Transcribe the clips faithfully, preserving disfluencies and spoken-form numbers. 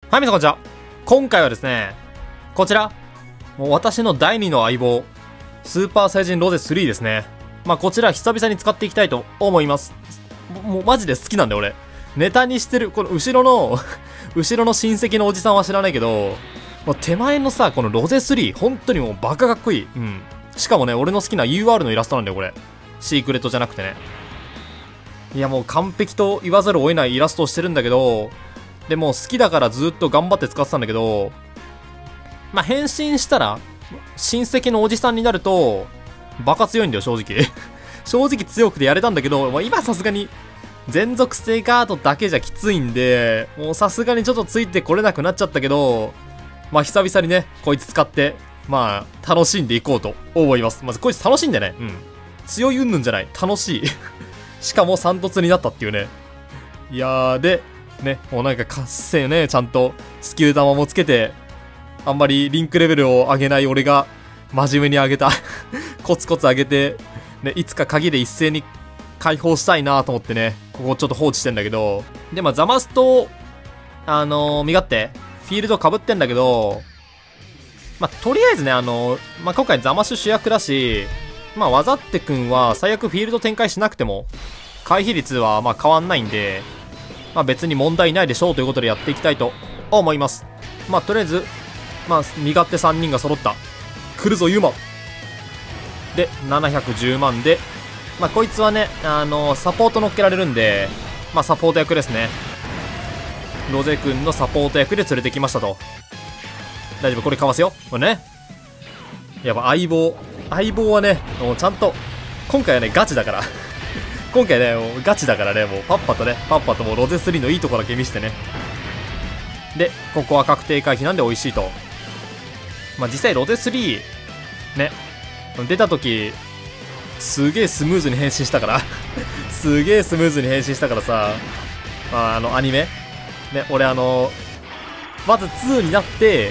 はい、皆さんこんにちは。今回はですね、こちら、もう私のだいにの相棒、スーパーサイジンロゼスリーですね。まあこちら久々に使っていきたいと思います。もうマジで好きなんだよ俺。ネタにしてる、この後ろの、後ろの親戚のおじさんは知らないけど、もう手前のさ、このロゼスリー、本当にもうバカかっこいい。うん。しかもね、俺の好きな ユーアール のイラストなんだよこれ。シークレットじゃなくてね。いやもう完璧と言わざるを得ないイラストをしてるんだけど、でも好きだからずっと頑張って使ってたんだけど、まあ、変身したら親戚のおじさんになるとバカ強いんだよ正直正直強くてやれたんだけど、まあ、今さすがに全属性カードだけじゃきついんで、もうさすがにちょっとついてこれなくなっちゃったけど、まあ久々にねこいつ使ってまあ楽しんでいこうと思います。まずこいつ楽しんでね、うん、強い云々じゃない、楽しいしかも三突になったっていうね。いやーでね、もうなんかかっせえね、ちゃんとスキル玉もつけて、あんまりリンクレベルを上げない俺が真面目に上げたコツコツ上げて、ね、いつか鍵で一斉に解放したいなと思ってね、ここちょっと放置してんだけど、でまあザマスとあのー、身勝手フィールド被ってんだけど、まあとりあえずね、あのー、まあ今回ザマシュ主役だし、まあわざってくんは最悪フィールド展開しなくても回避率はまあ変わんないんで、まあ別に問題ないでしょうということでやっていきたいと思います。まあとりあえず、まあ身勝手さんにんが揃った。来るぞユーマでななひゃくじゅうまんで、まあこいつはね、あのー、サポート乗っけられるんで、まあサポート役ですね。ロゼ君のサポート役で連れてきましたと。大丈夫、これかわすよこれね。やっぱ相棒相棒はね、もうちゃんと今回はねガチだから今回ね、もうガチだからね、もうパッパとね、パッパともうロゼスリーのいいところだけ見せてね。で、ここは確定回避なんで美味しいと。まあ実際ロゼスリー、ね、出た時、すげえスムーズに変身したから、すげえスムーズに変身したからさ、まああのアニメ、ね、俺あの、まずにになって、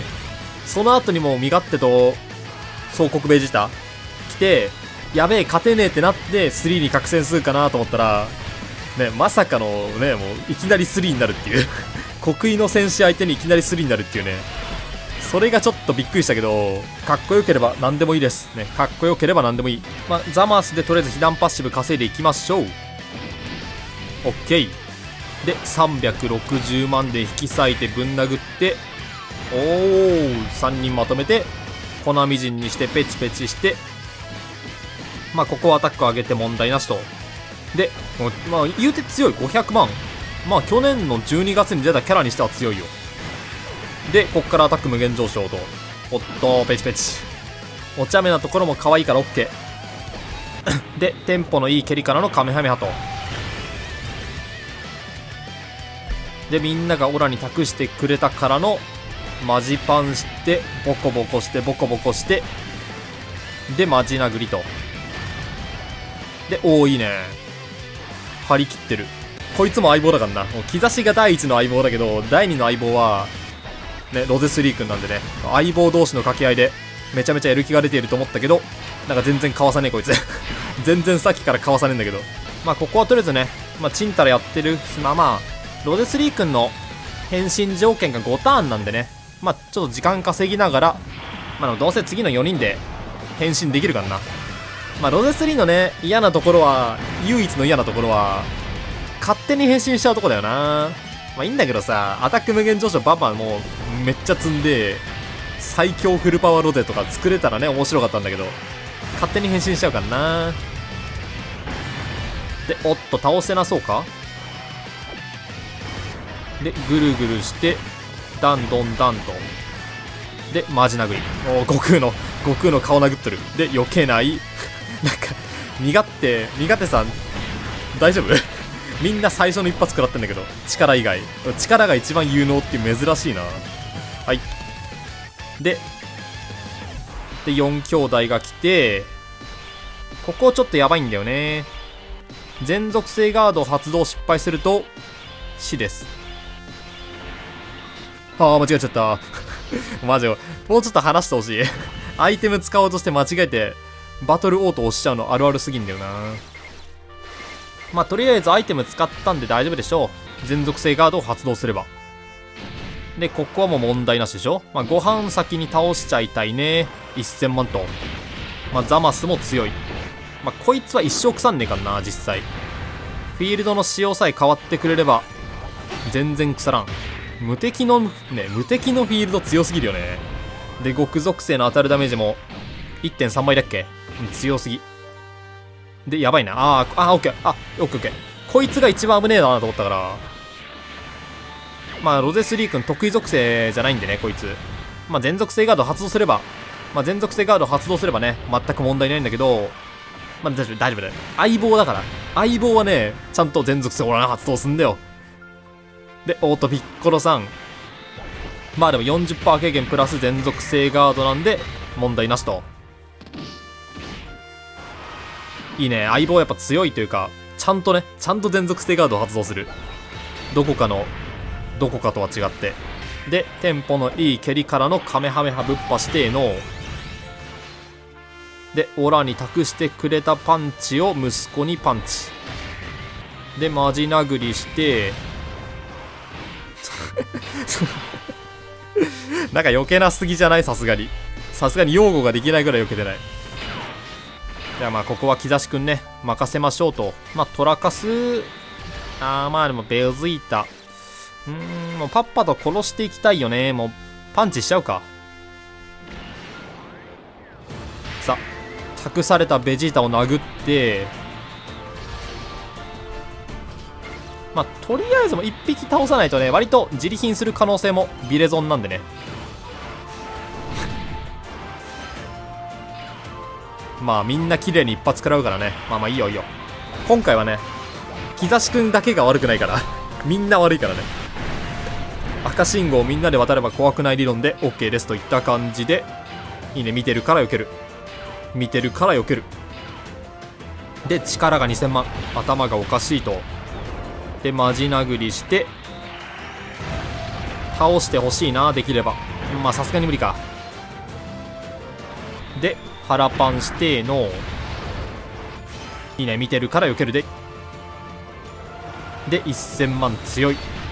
その後にもう身勝手と、総国ベジータ来て、やべえ勝てねえってなってスリーに覚醒するかなと思ったらね、まさかのね、もういきなりスリーになるっていう国威の戦士相手にいきなりスリーになるっていうね、それがちょっとびっくりしたけど、かっこよければ何でもいいですね。かっこよければ何でもいい。まあ、ザマースでとりあえず被弾パッシブ稼いでいきましょう。 OK でさんびゃくろくじゅうまんで引き裂いてぶん殴って、おーさんにんまとめて粉みじんにしてペチペチして、まあここはアタック上げて問題なしと。で、まあ言うて強いごひゃくまん。まあ去年のじゅうにがつに出たキャラにしては強いよ。で、こっからアタック無限上昇と。おっと、ペチペチ。お茶目なところも可愛いから OK。で、テンポのいい蹴りからのカメハメハと。で、みんながオラに託してくれたからのマジパンして、ボコボコして、ボコボコして、で、マジ殴りと。で、おーいいね。張り切ってる。こいつも相棒だからな。もう兆しがだいいちの相棒だけど、だいにの相棒は、ね、ロゼスリー君なんでね、相棒同士の掛け合いで、めちゃめちゃやる気が出ていると思ったけど、なんか全然かわさねえこいつ。全然さっきからかわさねえんだけど。まあここはとりあえずね、まあチンタラやってる暇、まあ、ロゼスリー君の変身条件がごターンなんでね、まあちょっと時間稼ぎながら、まあどうせ次のよにんで変身できるからな。まあ、ロゼスリーのね、嫌なところは、唯一の嫌なところは、勝手に変身しちゃうとこだよな。まあいいんだけどさ、アタック無限上昇バンバンもうめっちゃ積んで、最強フルパワーロゼとか作れたらね、面白かったんだけど、勝手に変身しちゃうからな。で、おっと、倒せなそうか。で、ぐるぐるして、ダンドンダンと。で、マジ殴り。おー、悟空の、悟空の顔殴っとる。で、避けない。なんか、身勝手、身勝手さん、大丈夫みんな最初の一発食らってんだけど、力以外。力が一番有能っていう珍しいな。はい。で、で、よん兄弟が来て、ここちょっとやばいんだよね。全属性ガード発動失敗すると、死です。ああ、間違えちゃった。マジよ。もうちょっと話してほしい。アイテム使おうとして間違えて、バトルオート押しちゃうのあるあるすぎんだよな。まあとりあえずアイテム使ったんで大丈夫でしょう。全属性ガードを発動すれば。 で、ここはもう問題なしでしょ。まあ、ご飯先に倒しちゃいたいね。せんまんと。まあ、ザマスも強い。まあ、こいつは一生腐んねえかんな、実際。フィールドの仕様さえ変わってくれれば、全然腐らん。無敵の、ね、無敵のフィールド強すぎるよね。で、極属性の当たるダメージも いってんさん 倍だっけ、うん、強すぎ。で、やばいな。あー、あー、オッケー。あ、オッケーオッケー。こいつが一番危ねえだなと思ったから。まあ、ロゼスリー君得意属性じゃないんでね、こいつ。まあ、全属性ガード発動すれば、まあ、全属性ガード発動すればね、全く問題ないんだけど、まあ、大丈夫、大丈夫だよ。相棒だから。相棒はね、ちゃんと全属性オラが発動すんだよ。で、オートピッコロさん。まあでも よんじゅっパーセント 軽減プラス全属性ガードなんで、問題なしと。いいね。相棒はやっぱ強いというか、ちゃんとね、ちゃんと全属性ガードを発動する。どこかの、どこかとは違って。で、テンポのいい蹴りからのカメハメハぶっぱしての、で、オラに託してくれたパンチを息子にパンチ。で、マジ殴りして、なんか余計なすぎじゃない、さすがに。さすがに擁護ができないぐらい避けてない。じゃあまあここはキザシくんね、任せましょうと。まあトラカス、あーまあでもベルズイータ。うーん、もうパッパと殺していきたいよね。もうパンチしちゃうか。さあ、託されたベジータを殴って、まあとりあえずもいっぴき倒さないとね、割と自利品する可能性もビレゾンなんでね。まあみんな綺麗に一発食らうからね。まあまあいいよいいよ。今回はね、キザシくんだけが悪くないからみんな悪いからね。赤信号をみんなで渡れば怖くない理論で OK ですといった感じで、いいね。見てるから避ける、見てるから避ける。で力がにせんまん、頭がおかしいと。でマジ殴りして倒してほしいな、できれば。まあさすがに無理か。で腹パンしての、いいね。見てるから避けるで。でせんまん強い。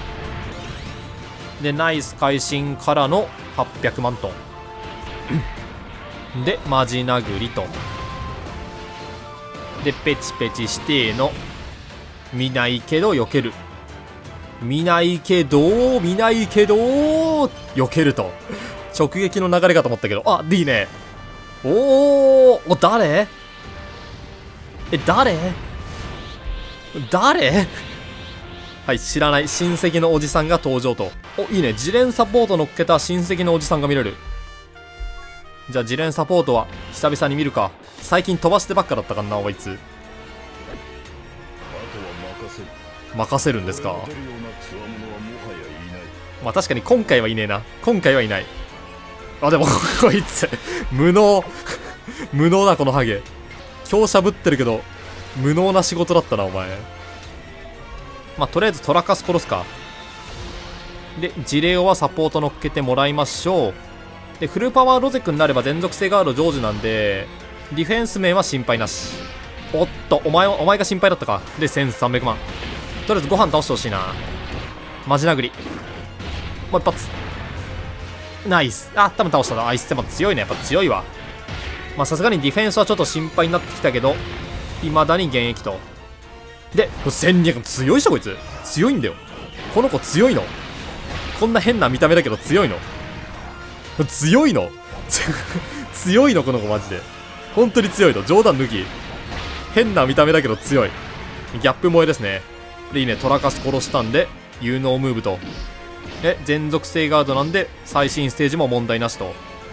でナイス会心からのはっぴゃくまんトンでマジ殴りと。でペチペチしての、見ないけど避ける、見ないけど見ないけど避けると。直撃の流れかと思ったけど、あ、いいね。おーお、誰え、誰誰はい、知らない親戚のおじさんが登場と。お、いいね。自連サポート乗っけた親戚のおじさんが見れる。じゃあ自連サポートは久々に見るか。最近飛ばしてばっかだったかな、あいつ。任せるんですか。まあ確かに今回はいねえな。今回はいない。あ、でもこいつ無能無能だこのハゲ。強者ぶってるけど無能な仕事だったなお前。まあとりあえずトラカス殺すか。でジレオはサポート乗っけてもらいましょう。でフルパワーロゼクになれば全属性ガード成就なんで、ディフェンス面は心配なし。おっとお前お前が心配だったか。でせんさんびゃくまん。とりあえずご飯倒してほしいな。マジ殴りもう一発。ナイス。あ、多分倒したな。アイステマ強いね。やっぱ強いわ。まあさすがにディフェンスはちょっと心配になってきたけど、未だに現役と。でせんにひゃく強いしょこいつ。強いんだよこの子。強いの。こんな変な見た目だけど強いの。強いの強いのこの子マジで。本当に強いの。冗談抜き。変な見た目だけど強い。ギャップ萌えですね。でいいね。トラカス殺したんで有能ムーブと。で全属性ガードなんで最新ステージも問題なしと。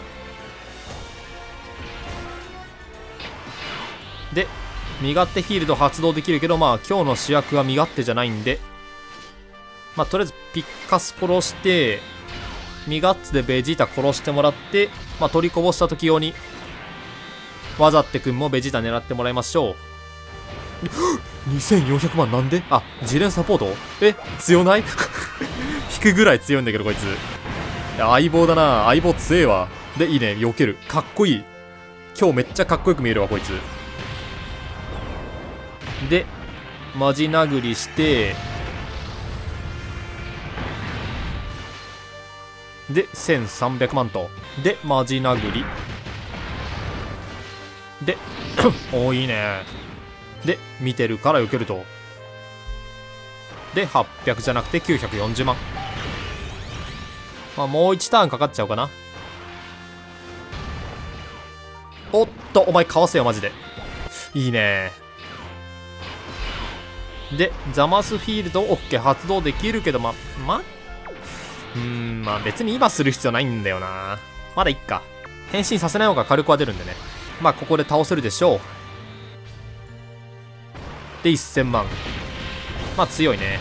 で身勝手フィールド発動できるけど、まあ今日の主役は身勝手じゃないんで、まあとりあえずピッカス殺して、身勝手でベジータ殺してもらって、まあ取りこぼした時用にわざってくんもベジータ狙ってもらいましょう。にせんよんひゃくまんなんで。あ、自連サポート。え、強ない引くぐらい強いんだけどこいつ。いや相棒だな。相棒強えわ。でいいね。避ける。かっこいい。今日めっちゃかっこよく見えるわこいつ。でマジ殴りして、 でせんさんびゃくまんと。でマジ殴りでおーいいね。で見てるから避けると。ではっぴゃくじゃなくてきゅうひゃくよんじゅうまん。まあもういちターンかかっちゃうかな。おっとお前かわせよマジで。いいね。でザマスフィールド OK 発動できるけど、ままうーんまあ別に今する必要ないんだよな。まだいっか。変身させない方が火力は出るんでね。まあここで倒せるでしょう。でせんまん。まあ強いね。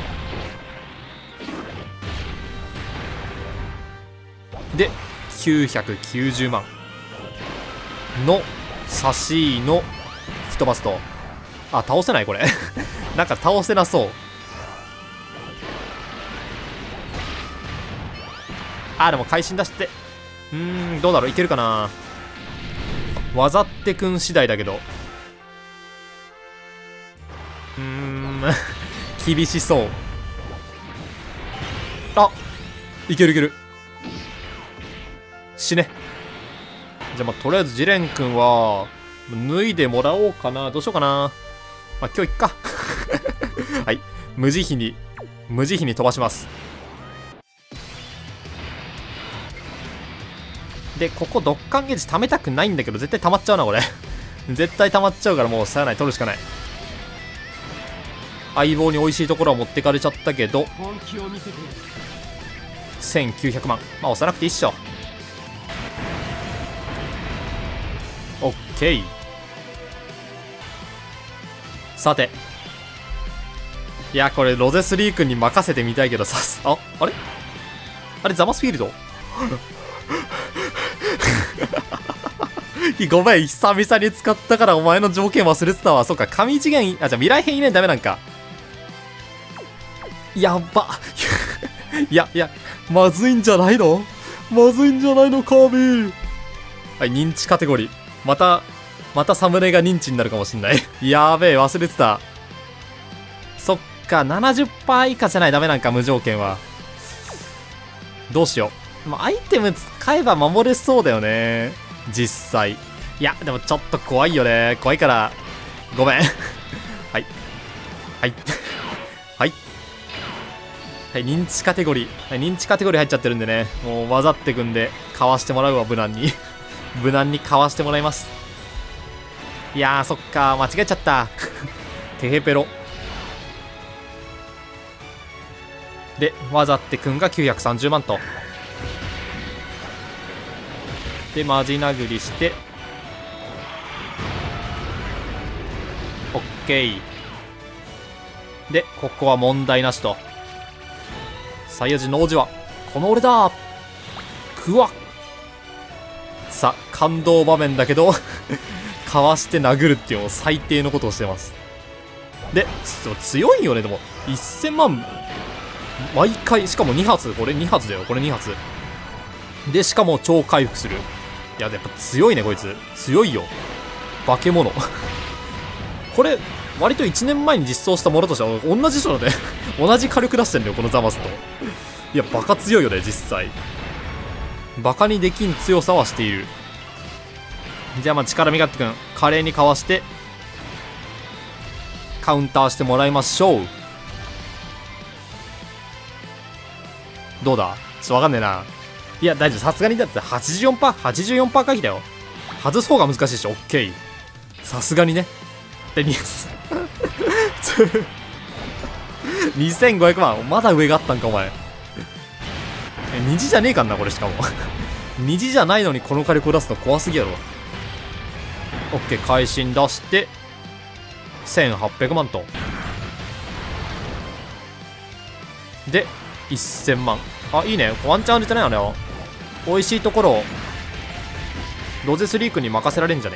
できゅうひゃくきゅうじゅうまんの差しの吹っ飛ばすと。あ倒せないこれなんか倒せなそう。あでも会心出して、うーんどうだろう、いけるかな。わざってくん次第だけど、うーん厳しそう。あいけるいける。死ね。じゃあまあとりあえずジレン君は脱いでもらおうかな。どうしようかな。まあ今日いっかはい無慈悲に無慈悲に飛ばします。でここドッカンゲージ貯めたくないんだけど絶対溜まっちゃうなこれ絶対溜まっちゃうからもうさやない取るしかない。相棒に美味しいところは持ってかれちゃったけどせんきゅうひゃくまん。まあ押さなくていいっしょ。オッケー。さていやこれロゼスリー君に任せてみたいけどさすああれあれザマスフィールドごめん久々に使ったからお前の条件忘れてたわ。そっか神次元あじゃあ未来編いないとダメなんか。やっばいやいやまずいんじゃないのまずいんじゃないのカービィ。はい認知カテゴリーまたまたサムネが認知になるかもしんないやーべえ忘れてた。そっか ななじゅっパーセント 以下じゃないダメなんか無条件は。どうしよう。まあ、アイテム使えば守れそうだよね実際。いやでもちょっと怖いよね。怖いからごめんはいはいはいはい認知カテゴリー、はい、認知カテゴリー入っちゃってるんでね、もう混ざってくんでかわしてもらうわ無難に無難にかわしてもらいます。いやーそっか間違えちゃったテヘペロでわざってくんがきゅうひゃくさんじゅうまんと。でマジ殴りしてオッケーでここは問題なしと。サイヤ人の王子はこの俺だくわっ。さ感動場面だけどかわして殴るっていう最低のことをしてます。で強いよね。でもせんまん毎回、しかもに発、これに発だよこれに発で、しかも超回復する。いややっぱ強いねこいつ。強いよ化け物これ割といちねんまえに実装したものとしては同じ人だね同じ火力出してんだよこのザマスと。いやバカ強いよね実際。バカにできん強さはしている。じゃあまあ力みがってくん華麗にかわしてカウンターしてもらいましょう。どうだちょっとわかんねえな。いや大丈夫さすがにだって はちじゅうよんパーセント はちじゅうよんパーセント 回避だよ。外す方が難しいしオッケーさすがにね。でにせんごひゃくまんまだ上があったんかお前。え虹じゃねえかんなこれ。しかも虹じゃないのにこの火力を出すの怖すぎやろ。オッケー会心出してせんはっぴゃくまんと。でせんまん。あいいねワンチャンあるじゃないあれは。美味しいところをロゼスリー君に任せられんじゃね。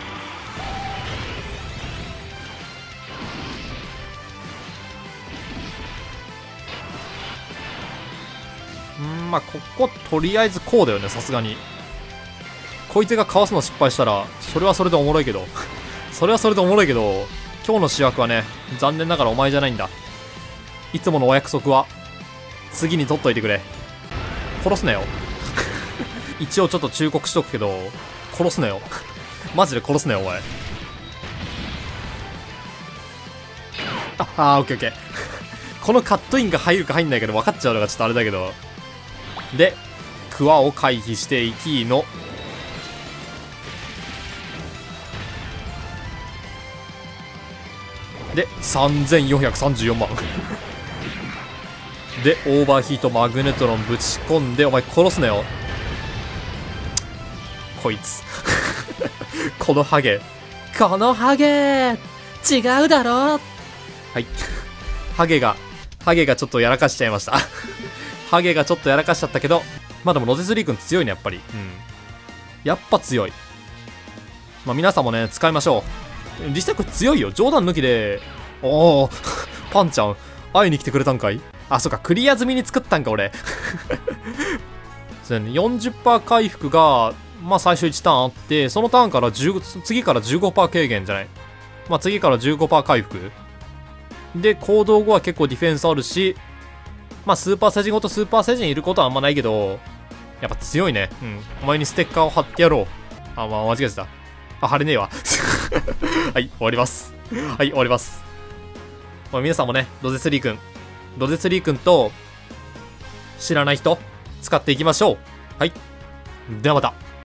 うんまあこことりあえずこうだよねさすがに。こいつがかわすの失敗したらそれはそれでおもろいけどそれはそれでおもろいけど今日の主役はね残念ながらお前じゃないんだ。いつものお約束は次に取っといてくれ。殺すなよ一応ちょっと忠告しとくけど、殺すなよ。マジで殺すなよ、お前。あ、あー、オッケーオッケー。このカットインが入るか入んないかで分かっちゃうのがちょっとあれだけど。で、クワを回避していきの。で、さんぜんよんひゃくさんじゅうよんまん。で、オーバーヒートマグネトロンぶち込んで、お前殺すなよ。こいつ。このハゲ。このハゲ違うだろ。はい。ハゲが、ハゲがちょっとやらかしちゃいました。ハゲがちょっとやらかしちゃったけど、まあでもロゼスリー君強いね、やっぱり。うん。やっぱ強い。まあ皆さんもね、使いましょう。実際これ強いよ。冗談抜きで。おお、パンちゃん、会いに来てくれたんかい。あ、そっか、クリア済みに作ったんか、俺。そうね、よんじゅっパーセント 回復が、まあ最初いちターンあって、そのターンからじゅう、次から じゅうごパーセント 軽減じゃない。まあ次から じゅうごパーセント 回復。で、行動後は結構ディフェンスあるし、まあスーパーセジンごとスーパーセジンいることはあんまないけど、やっぱ強いね。うん。お前にステッカーを貼ってやろう。あ、まあ間違えてた。あ、貼れねえわ。はい、終わります。はい、終わります。まあ、皆さんもね、ロゼスリー君、ロゼスリー君と、知らない人、使っていきましょう。はい。ではまた。